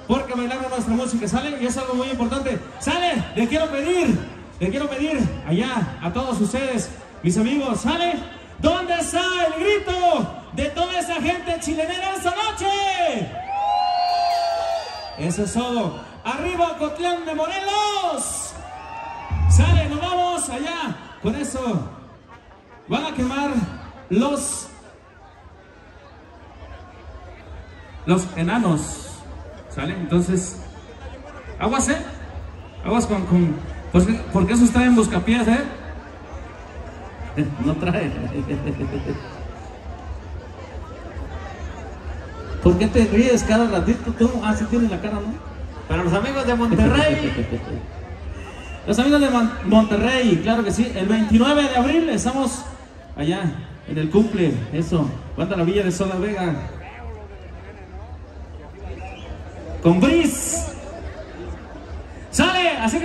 porque bailaron nuestra música, ¿sale? Y es algo muy importante, ¿sale? Le quiero pedir allá a todos ustedes, mis amigos, ¿sale? ¿Dónde está el grito de toda esa gente chilenera esta noche? Eso es todo. ¡Arriba Ocotlán de Morelos! ¡Sale! ¡Nos vamos allá! Con eso van a quemar los enanos, ¿sale? Entonces, aguas, aguas porque eso está en buscapiés, no trae. ¿Por qué te ríes cada ratito tú? Ah, sí tienes la cara, ¿no? Para los amigos de Monterrey. Los amigos de Monterrey, claro que sí. El 29 de abril estamos allá en el cumple, eso. Banda La Villa de Sola Vega. Con Briz. ¡Sale! Así que